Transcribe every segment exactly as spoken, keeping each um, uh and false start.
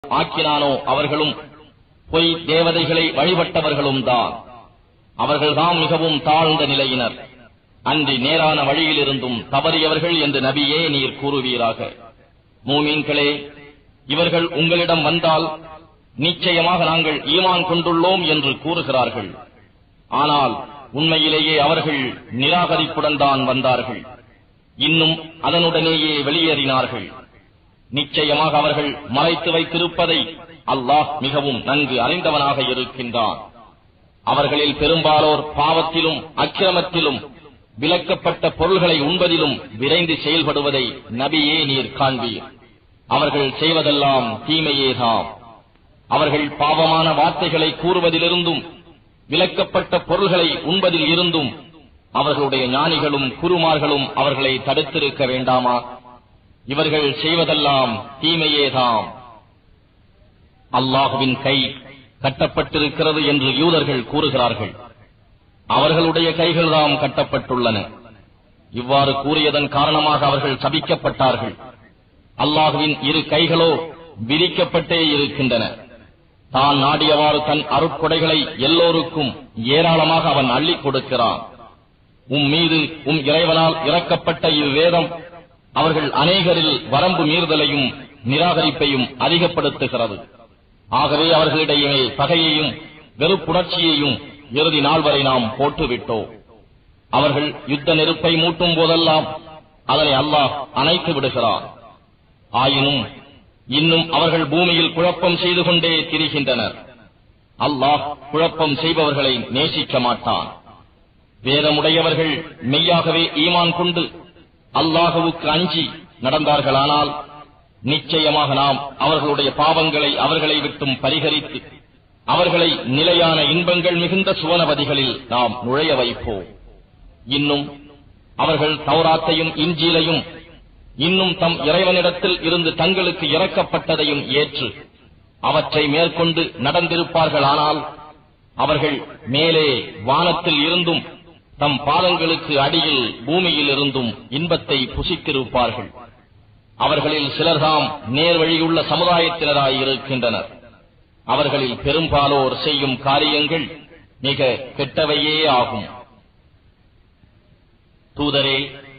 ஆக்கினானோ அவர்களும் பொய் தேவதைகளை வழிபட்டவர்களும் தான். அவர்கள்தாம் மிகவும் தாழ்ந்த நிலையினர். அன்றி நேரான வழியிலிருந்தும் தவறியவர்கள் என்று நபியே நீர் கூறுவீராக. மூமீன்களே, இவர்கள் உங்களிடம் வந்தால் நிச்சயமாக நாங்கள் ஈமான் கொண்டுள்ளோம் என்று கூறுகிறார்கள். ஆனால் உண்மையிலேயே அவர்கள் நிராகரிப்புடன் தான் வந்தார்கள். இன்னும் அதனுடனேயே வெளியேறினார்கள். நிச்சயமாக அவர்கள் மறைத்து வைத்திருப்பதை அல்லாஹ் மிகவும் நன்கு அறிந்தவனாக இருக்கின்றான். அவர்களில் பெரும்பாலோர் பாவத்திலும் அக்கிரமத்திலும் விலக்கப்பட்ட பொருள்களை உண்பதிலும் விரைந்து செயல்படுவதை நபியே நீர் காண்பீர். அவர்கள் செய்வதெல்லாம் தீமையேதாம். அவர்கள் பாவமான வார்த்தைகளை கூறுவதிலிருந்தும் விலக்கப்பட்ட பொருள்களை உண்பதில் இருந்தும் அவர்களுடைய ஞானிகளும் குருமார்களும் அவர்களை தடுத்திருக்க வேண்டாமா? இவர்கள் செய்வதெல்லாம் தீமையேதாம். அல்லாஹுவின் கை கட்டப்பட்டிருக்கிறது என்று யூதர்கள் கூறுகிறார்கள். அவர்களுடைய கைகள்தாம் கட்டப்பட்டுள்ளன. இவ்வாறு கூறியதன் காரணமாக அவர்கள் சபிக்கப்பட்டார்கள். அல்லாஹுவின் இரு கைகளோ விரிக்கப்பட்டே இருக்கின்றன. தான் நாடியவாறு தன் அருட்கொடைகளை எல்லோருக்கும் ஏராளமாக அவன் அள்ளிக் கொடுக்கிறான். உம் மீது உம் இறைவனால் இறக்கப்பட்ட இவ்வேதம் அவர்கள் அநேகரில் வரம்பு மீறுதலையும் நிராகரிப்பையும் அதிகப்படுத்துகிறது. ஆகவே அவர்களிடையே பகையையும் வெறுப்புணர்ச்சியையும் இறுதி நாள் வரை நாம் போட்டுவிட்டோம். அவர்கள் யுத்த நெருப்பை மூட்டும் போதெல்லாம் அதனை அல்லாஹ் அணைத்து விடுகிறான். ஆயினும் இன்னும் அவர்கள் பூமியில் குழப்பம் செய்து கொண்டே திரிகின்றனர். அல்லாஹ் குழப்பம் செய்பவர்களை நேசிக்க மாட்டான். வேதமுடையவர்கள் மெய்யாகவே ஈமான் கொண்டு அல்லாஹுவுக்கு அஞ்சி நடந்தார்களானால் நிச்சயமாக நாம் அவர்களுடைய பாவங்களை அவர்களை விட்டும் பரிகரித்து அவர்களை நிலையான இன்பங்கள் மிகுந்த சுவனபதிகளில் நாம் நுழைய வைப்போம். இன்னும் அவர்கள் தௌராத்தையும் இன்ஜீலையும் இன்னும் தம் இறைவனிடத்தில் இருந்து தங்களுக்கு இறக்கப்பட்டதையும் ஏற்று அவற்றை மேற்கொண்டு நடந்திருப்பார்களானால் அவர்கள் மேலே வானத்தில் இருந்தும் தம் பாதங்களுக்கு அடியில் பூமியில் இருந்தும் இன்பத்தை புசித்திருப்பார்கள். அவர்களில் சிலர்தாம் நேர்வழியுள்ள சமுதாயத்தினராயிருக்கின்றனர். அவர்களில் பெரும்பாலோர் செய்யும் காரியங்கள் மிக கெட்டவையே ஆகும். தூதரே,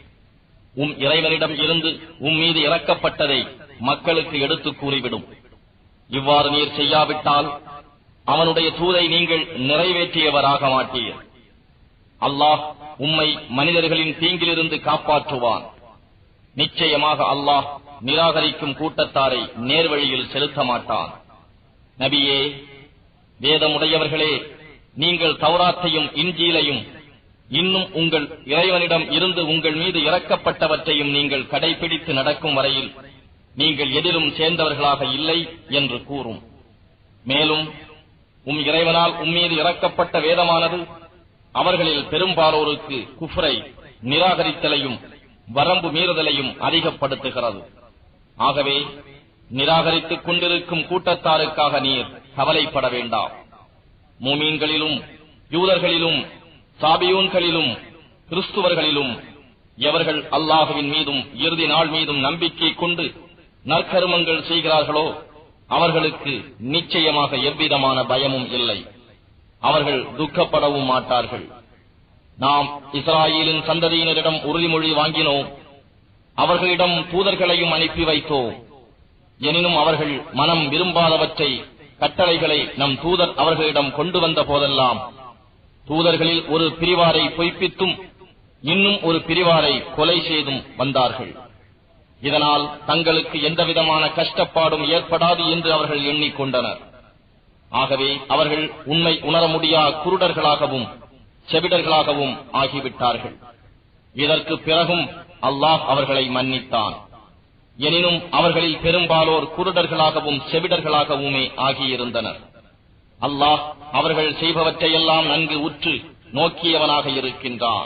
உம் இறைவனிடம் இருந்து உம் மீது இறக்கப்பட்டதை மக்களுக்கு எடுத்துக் கூறிவிடும். இவ்வாறு நீர் செய்யாவிட்டால் அவனுடைய தூதை நீங்கள் நிறைவேற்றியவராக மாட்டீர். அல்லாஹ் உம்மை மனிதர்களின் தீங்கிலிருந்து காப்பாற்றுவான். நிச்சயமாக அல்லாஹ் நிராகரிக்கும் கூட்டத்தாரை நேர்வழியில் செலுத்த மாட்டான். நபியே, வேதமுடையவர்களே, நீங்கள் தௌராத்தையும் இன்ஜீலையும் இன்னும் உங்கள் இறைவனிடம் இருந்து உங்கள் மீது இறக்கப்பட்டவற்றையும் நீங்கள் கடைபிடித்து நடக்கும் வரையில் நீங்கள் எதிலும் சேர்ந்தவர்களாக இல்லை என்று கூறும். மேலும் உம் இறைவனால் உம்மீது இறக்கப்பட்ட வேதமானது அவர்களில் பெரும்பாலோருக்கு குஃப்ரை நிராகரித்தலையும் வரம்பு மீறுதலையும் அதிகப்படுத்துகிறது. ஆகவே நிராகரித்துக் கொண்டிருக்கும் கூட்டத்தாருக்காக நீர் கவலைப்பட வேண்டாம். மூமீன்களிலும் யூதர்களிலும் சாபியூன்களிலும் கிறிஸ்துவர்களிலும் எவர்கள் அல்லாஹுவின் மீதும் இறுதி நாள் மீதும் நம்பிக்கை கொண்டு நற்கருமங்கள் செய்கிறார்களோ அவர்களுக்கு நிச்சயமாக எவ்விதமான பயமும் இல்லை. அவர்கள் துக்கப்படவும் மாட்டார்கள். நாம் இஸ்ராயேலின் சந்ததியினரிடம் உறுதிமொழி வாங்கினோம். அவர்களிடம் தூதர்களையும் அனுப்பி வைத்தோம். எனினும் அவர்கள் மனம் விரும்பாதவற்றை கட்டளைகளை நம் தூதர் அவர்களிடம் கொண்டு வந்த போதெல்லாம் தூதர்களில் ஒரு பிரிவாரை பொய்ப்பித்தும் இன்னும் ஒரு பிரிவாரை கொலை செய்தும் வந்தார்கள். இதனால் தங்களுக்கு எந்தவிதமான கஷ்டப்பாடும் ஏற்படாது என்று அவர்கள் எண்ணிக்கொண்டனர். ஆகவே அவர்கள் உண்மை உணர முடியா குருடர்களாகவும் செவிடர்களாகவும் ஆகிவிட்டார்கள். இதற்கு பிறகும் அல்லாஹ் அவர்களை மன்னித்தான். எனினும் அவர்களில் பெரும்பாலோர் குருடர்களாகவும் செவிடர்களாகவுமே ஆகியிருந்தனர். அல்லாஹ் அவர்கள் செய்பவற்றையெல்லாம் நன்கு உற்று நோக்கியவனாக இருக்கின்றான்.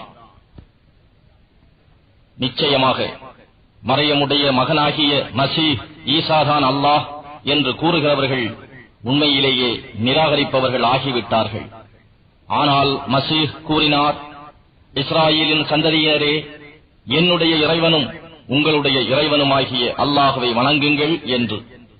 நிச்சயமாக மரியமுடைய மகனாகிய மசீஹ் ஈசாதான் அல்லாஹ் என்று கூறுகிறவர்கள் உண்மையிலேயே நிராகரிப்பவர்கள் ஆகிவிட்டார்கள். ஆனால் மசீஹ் கூறினார், இஸ்ராயேலின் சந்ததியரே, என்னுடைய இறைவனும் உங்களுடைய இறைவனுமாகிய அல்லாஹுவை வணங்குங்கள் என்று.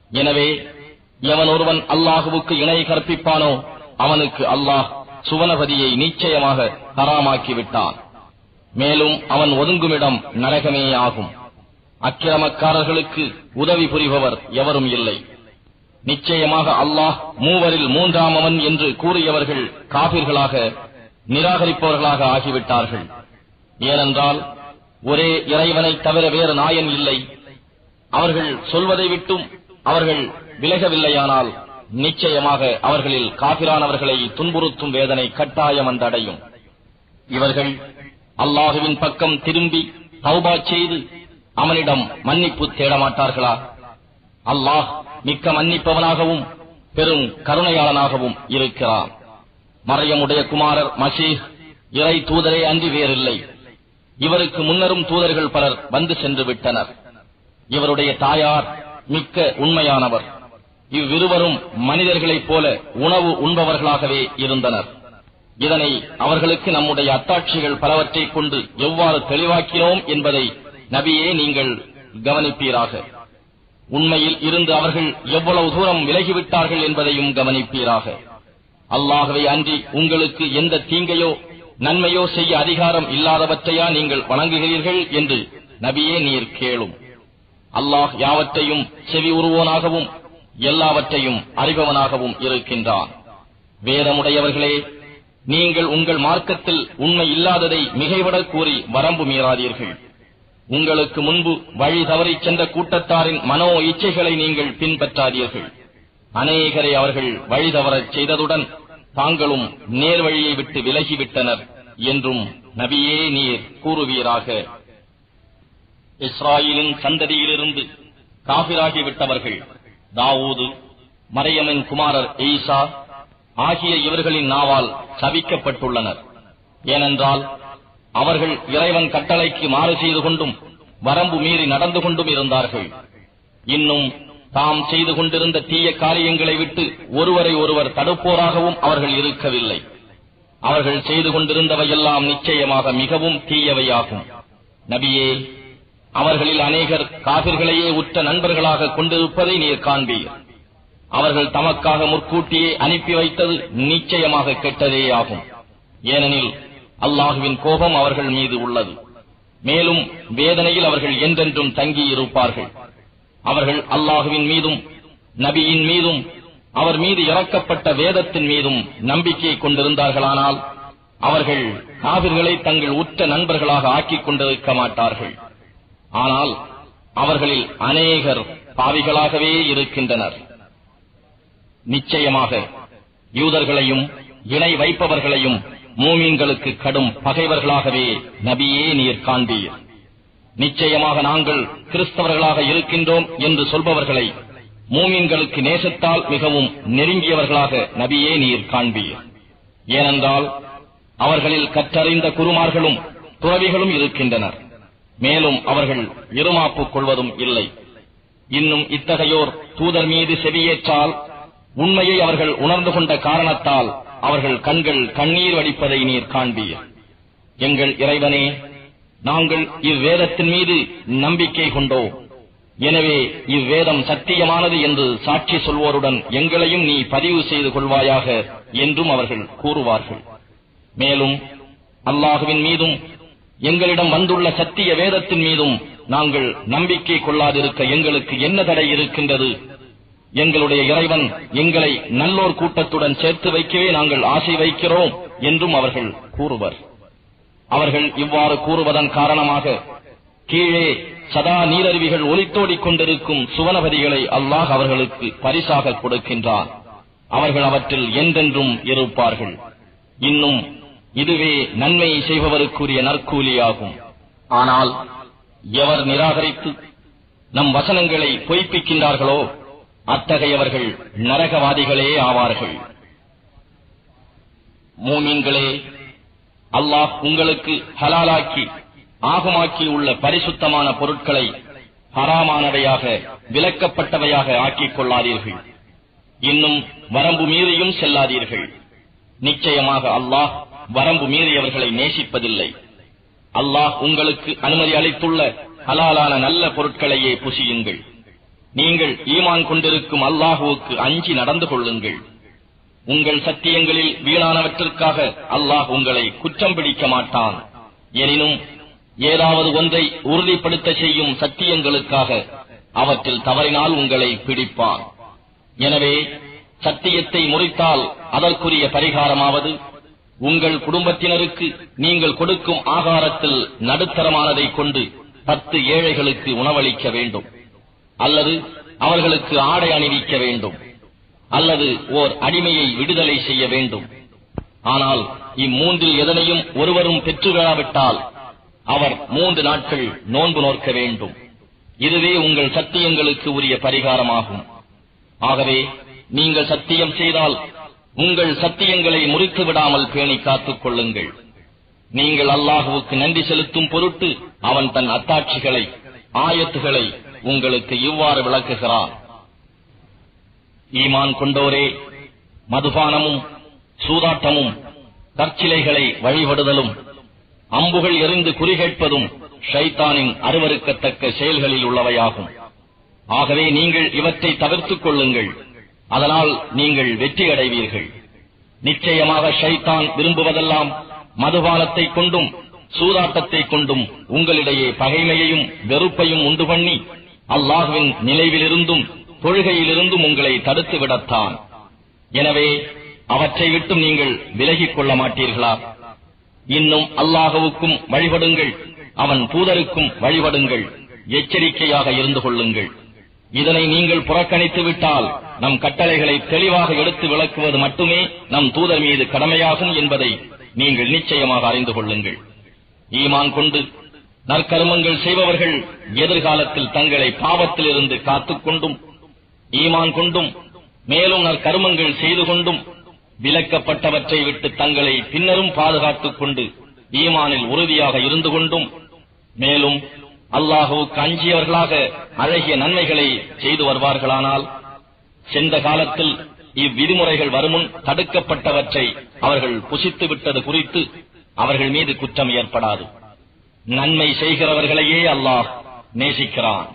எனவே எவன் ஒருவன் அல்லாஹுவுக்கு இணை கற்பிப்பானோ அவனுக்கு அல்லாஹ் சுவனபதியை நிச்சயமாக ஹராமாக்கிவிட்டான். மேலும் அவன் ஒதுங்குமிடம் நரகமே ஆகும். அக்கிரமக்காரர்களுக்கு உதவி புரிபவர் எவரும் இல்லை. நிச்சயமாக அல்லாஹ் மூவரில் மூன்றாமவன் என்று கூறியவர்கள் காபிர்களாக நிராகரிப்பவர்களாக ஆகிவிட்டார்கள். ஏனென்றால் ஒரே இறைவனை தவிர வேறு நாயன் இல்லை. அவர்கள் சொல்வதை விட்டும் அவர்கள் விலகவில்லையானால் நிச்சயமாக அவர்களில் காபிரானவர்களை துன்புறுத்தும் வேதனை கட்டாயம் வந்தடையும். இவர்கள் அல்லாஹுவின் பக்கம் திரும்பி தௌபா செய்து அவனிடம் மன்னிப்பு தேடமாட்டார்களா? அல்லாஹ் மிக்க மன்னிப்பவனாகவும் பெரும் கருணையாளனாகவும் இருக்கிறான். மரியமுடைய குமாரர் மசீஹ் இறை தூதரே அன்றி வேறில்லை. இவருக்கு முன்னரும் தூதர்கள் பலர் வந்து சென்று விட்டனர். இவருடைய தாயார் மிக்க உண்மையானவர். இவ்விருவரும் மனிதர்களைப் போல உணவு உண்பவர்களாகவே இருந்தனர். இதனை அவர்களுக்கு நம்முடைய அத்தாட்சிகள் பலவற்றைக் கொண்டு எவ்வாறு தெளிவாக்கினோம் என்பதை நபியே நீங்கள் கவனிப்பீராக. உண்மையில் இருந்து அவர்கள் எவ்வளவு தூரம் விலகிவிட்டார்கள் என்பதையும் கவனிப்பீராக. அல்லாஹ்வை அன்றி உங்களுக்கு எந்த தீங்கையோ நன்மையோ செய்ய அதிகாரம் இல்லாதவற்றையா நீங்கள் வணங்குகிறீர்கள் என்று நபியே நீர் கேளும். அல்லாஹ் யாவற்றையும் செவி உருவோனாகவும் எல்லாவற்றையும் அறிபவனாகவும் இருக்கின்றான். வேதமுடையவர்களே, நீங்கள் உங்கள் மார்க்கத்தில் உண்மை இல்லாததை மிகைவிட கூறி வரம்பு மீறாதீர்கள். உங்களுக்கு முன்பு வழி தவறி சென்ற கூட்டத்தாரின் மனோ இச்சைகளை நீங்கள் பின்பற்றாதீர்கள். அநேகரை அவர்கள் வழி தவறச் செய்ததுடன் தாங்களும் நேர்வழியை விட்டு விலகிவிட்டனர் என்றும் நபியே நீர் கூறுவீராக. இஸ்ராயேலின் சந்ததியிலிருந்து காபிராகிவிட்டவர்கள் தாவூது, மரியமின் குமாரர் ஈசா ஆகிய இவர்களின் நாவால் சபிக்கப்பட்டுள்ளனர். ஏனென்றால் அவர்கள் இறைவன் கட்டளைக்கு மாறு செய்து கொண்டும் வரம்பு மீறி நடந்து கொண்டும் இருந்தார்கள். இன்னும் தாம் செய்து கொண்டிருந்த தீய காரியங்களை விட்டு ஒருவரை ஒருவர் தடுப்போராகவும் அவர்கள் இருக்கவில்லை. அவர்கள் செய்து கொண்டிருந்தவையெல்லாம் நிச்சயமாக மிகவும் தீயவையாகும். நபியே, அவர்களில் அநேகர் காபிர்களையே உற்ற நண்பர்களாக கொண்டிருப்பதை நீர் காண்பீர். அவர்கள் தமக்காக முற்கூட்டியே அனுப்பி வைத்தது நிச்சயமாக கெட்டதே ஆகும். ஏனெனில் அல்லாஹுவின் கோபம் அவர்கள் மீது உள்ளது. மேலும் வேதனையில் அவர்கள் என்றென்றும் தங்கியிருப்பார்கள். அவர்கள் அல்லாஹுவின் மீதும் நபியின் மீதும் அவர் மீது இறக்கப்பட்ட வேதத்தின் மீதும் நம்பிக்கை கொண்டிருந்தார்களானால் அவர்கள் காபிர்களை தங்கள் உற்ற நண்பர்களாக ஆக்கிக் கொண்டிருக்க மாட்டார்கள். ஆனால் அவர்களில் அநேகர் பாவிகளாகவே இருக்கின்றனர். நிச்சயமாக யூதர்களையும் இணை வைப்பவர்களையும் மூமீன்களுக்கு கடும் பகைவர்களாகவே நபியே நீர் காண்பீர். நிச்சயமாக நாங்கள் கிறிஸ்தவர்களாக இருக்கின்றோம் என்று சொல்பவர்களை மூமீன்களுக்கு நேசத்தால் மிகவும் நெருங்கியவர்களாக நபியே நீர் காண்பீர். ஏனென்றால் அவர்களில் கற்றறிந்த குருமார்களும் துறவிகளும் இருக்கின்றனர். மேலும் அவர்கள் இருமாப்புக் கொள்வதும் இல்லை. இன்னும் இத்தகையோர் தூதர் மீது செவியேற்றால் உண்மையை அவர்கள் உணர்ந்து கொண்ட காரணத்தால் அவர்கள் கண்கள் கண்ணீர் வடிப்பதை நீர் காண்பீர். எங்கள் இறைவனே, நாங்கள் இவ்வேதத்தின் மீது நம்பிக்கை கொண்டோம். எனவே இவ்வேதம் சத்தியமானது என்று சாட்சி சொல்வோருடன் எங்களையும் நீ பதிவு செய்து கொள்வாயாக என்றும் அவர்கள் கூறுவார்கள். மேலும் அல்லாஹுவின் மீதும் எங்களிடம் வந்துள்ள சத்திய வேதத்தின் மீதும் நாங்கள் நம்பிக்கை கொள்ளாதிருக்க எங்களுக்கு என்ன தடை இருக்கின்றது? எங்களுடைய இறைவன் எங்களை நல்லோர் கூட்டத்துடன் சேர்த்து வைக்கவே நாங்கள் ஆசை வைக்கிறோம் என்றும் அவர்கள் கூறுவர். அவர்கள் இவ்வாறு கூறுவதன் காரணமாக கீழே சதா நீரருவிகள் ஒலித்தோடிக் கொண்டிருக்கும் சுவனபதிகளை அல்லாஹ் அவர்களுக்கு பரிசாக கொடுக்கின்றான். அவர்கள் அவற்றில் என்றென்றும் இருப்பார்கள். இன்னும் இதுவே நன்மை செய்பவருக்குரிய நற்கூலியாகும். ஆனால் எவர் நிராகரித்து நம் வசனங்களை பொய்ப்பிக்கின்றார்களோ அத்தகையவர்கள் நரகவாதிகளே ஆவார்கள். மூமின்களே, அல்லாஹ் உங்களுக்கு ஹலாலாக்கி ஆகமாக்கி உள்ள பரிசுத்தமான பொருட்களை ஹராமானவையாக விலக்கப்பட்டவையாக ஆக்கிக் கொள்ளாதீர்கள். இன்னும் வரம்பு மீறியும் செல்லாதீர்கள். நிச்சயமாக அல்லாஹ் வரம்பு மீறியவர்களை நேசிப்பதில்லை. அல்லாஹ் உங்களுக்கு அனுமதி அளித்துள்ள ஹலாலான நல்ல பொருட்களையே புசியுங்கள். நீங்கள் ஈமான் கொண்டிருக்கும் அல்லாஹுவுக்கு அஞ்சி நடந்து கொள்ளுங்கள். உங்கள் சத்தியங்களில் வீணானவற்றிற்காக அல்லாஹ் உங்களை குற்றம் பிடிக்க மாட்டான். எனினும் ஏதாவது ஒன்றை உறுதிப்படுத்த செய்யும் சத்தியங்களுக்காக அவற்றில் தவறினால் உங்களை பிடிப்பான். எனவே சத்தியத்தை முறித்தால் அதற்குரிய பரிகாரமாவது உங்கள் குடும்பத்தினருக்கு நீங்கள் கொடுக்கும் ஆகாரத்தில் நடுத்தரமானதை கொண்டு பத்து ஏழைகளுக்கு உணவளிக்க வேண்டும், அல்லது அவர்களுக்கு ஆடை அணிவிக்க வேண்டும், அல்லது ஓர் அடிமையை விடுதலை செய்ய வேண்டும். ஆனால் இம்மூன்றில் எதனையும் ஒருவரும் பெற்றுவிடாவிட்டால் அவர் மூன்று நாட்கள் நோன்பு நோக்க வேண்டும். இதுவே உங்கள் சத்தியங்களுக்கு உரிய பரிகாரமாகும். ஆகவே நீங்கள் சத்தியம் செய்தால் உங்கள் சத்தியங்களை முறித்து விடாமல் பேணி காத்துக் கொள்ளுங்கள். நீங்கள் அல்லாஹுவுக்கு நன்றி செலுத்தும் பொருட்டு அவன் தன் அத்தாட்சிகளை, ஆயத்துகளை உங்களுக்கு இவ்வாறு விளக்குகிறான். ஈமான் கொண்டோரே, மதுபானமும் சூதாட்டமும் கற்சிலைகளை வழிபடுதலும் அம்புகள் எறிந்து குறிகேட்பதும் ஷைத்தானின் அருவருக்கத்தக்க செயல்களில் உள்ளவையாகும். ஆகவே நீங்கள் இவற்றை தவிர்த்துக் கொள்ளுங்கள், அதனால் நீங்கள் வெற்றி அடைவீர்கள். நிச்சயமாக ஷைத்தான் விரும்புவதெல்லாம் மதுபானத்தை கொண்டும் சூதாட்டத்தை கொண்டும் உங்களிடையே பகைமையையும் வெறுப்பையும் உண்டு பண்ணி அல்லாஹ்வின் நினைவிலிருந்தும் தொழுகையிலிருந்தும் உங்களை தடுத்து விடத்தான். எனவே அவற்றை விட்டும் நீங்கள் விலகிக் கொள்ள மாட்டீர்களா? இன்னும் அல்லாஹுவுக்கும் வழிபடுங்கள், அவன் தூதருக்கும் வழிபடுங்கள், எச்சரிக்கையாக இருந்து கொள்ளுங்கள். இதனை நீங்கள் புறக்கணித்து விட்டால் நம் கட்டளைகளை தெளிவாக எடுத்து விளக்குவது மட்டுமே நம் தூதர் மீது கடமையாகும் என்பதை நீங்கள் நிச்சயமாக அறிந்து கொள்ளுங்கள். ஈமான் கொண்டு நற்கர்மங்கள் செய்பவர்கள் எதிர்காலத்தில் தங்களை பாவத்திலிருந்து காத்துக் கொண்டும் ஈமான் கொண்டும் மேலும் நற்கர்மங்கள் செய்து கொண்டும் விலக்கப்பட்டவற்றை விட்டு தங்களை பின்னரும் பாதுகாத்துக் கொண்டு ஈமானில் உறுதியாக இருந்து கொண்டும் மேலும் அல்லாஹுவுக்கு அஞ்சியவர்களாக அழகிய நன்மைகளை செய்து வருவார்களானால் சென்ற காலத்தில் இவ்விதிமுறைகள் வருமுன் தடுக்கப்பட்டவற்றை அவர்கள் புசித்து விட்டது குறித்து அவர்கள் மீது குற்றம் ஏற்படாது. நன்மை செய்கிறவர்களையே அல்லாஹ் நேசிக்கிறான்.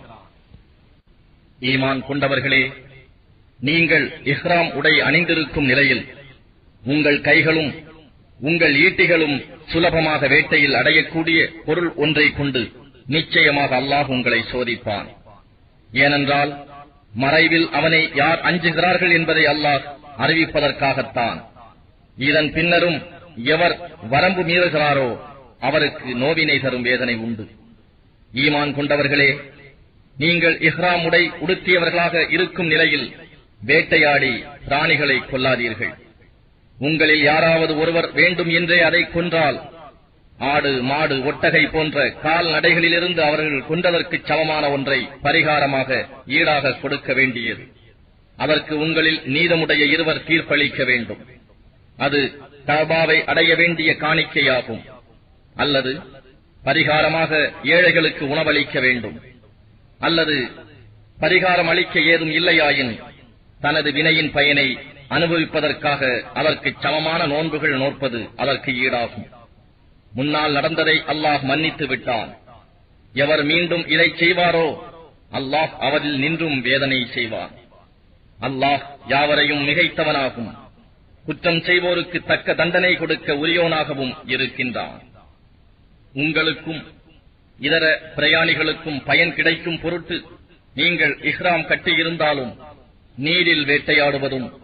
ஈமான் கொண்டவர்களே, நீங்கள் இஹ்ராம் உடை அணிந்திருக்கும் நிலையில் உங்கள் கைகளும் உங்கள் ஈட்டிகளும் சுலபமாக வேட்டையில் அடையக்கூடிய பொருள் ஒன்றை கொண்டு நிச்சயமாக அல்லாஹ் உங்களை சோதிப்பான். ஏனென்றால் மறைவில் அவனை யார் அஞ்சுகிறார்கள் என்பதை அல்லாஹ் அறிவிப்பதற்காகத்தான். இதன் பின்னரும் எவர் வரம்பு மீறுகிறாரோ அவருக்கு நோவினை தரும் வேதனை உண்டு. ஈமான் கொண்டவர்களே, நீங்கள் இஹ்ராம் உடை உடுத்தியவர்களாக இருக்கும் நிலையில் வேட்டையாடி பிராணிகளை கொல்லாதீர்கள். உங்களில் யாராவது ஒருவர் வேண்டும் என்றே அதை கொன்றால் ஆடு, மாடு, ஒட்டகை போன்ற கால்நடைகளிலிருந்து அவர்கள் கொன்றதற்கு சமமான ஒன்றை பரிகாரமாக ஈடாக கொடுக்க வேண்டியது. அதற்கு உங்களில் நீதமுடைய இருவர் தீர்ப்பளிக்க வேண்டும். அது கஅபாவை அடைய வேண்டிய காணிக்கையாகும். அல்லது பரிகாரமாக ஏழைகளுக்கு உணவளிக்க வேண்டும். அல்லது பரிகாரம் அளிக்க ஏதும் இல்லையாயின் தனது வினையின் பயனை அனுபவிப்பதற்காக அதற்கு சமமான நோன்புகள் நோற்பது அதற்கு ஈடாகும். முன்னால் நடந்ததை அல்லாஹ் மன்னித்து விட்டான். எவர் மீண்டும் இதை செய்வாரோ அல்லாஹ் அவரில் நின்றும் வேதனை செய்வான். அல்லாஹ் யாவரையும் மிகைத்தவனாகும். குற்றம் செய்வோருக்கு தக்க தண்டனை கொடுக்க உரியோனாகவும் இருக்கின்றான். உங்களுக்கும் இதர பிரயாணிகளுக்கும் பயன் கிடைக்கும் பொருட்டு நீங்கள் இஹ்ராம் கட்டியிருந்தாலும் நீரில் வேட்டையாடுவதும்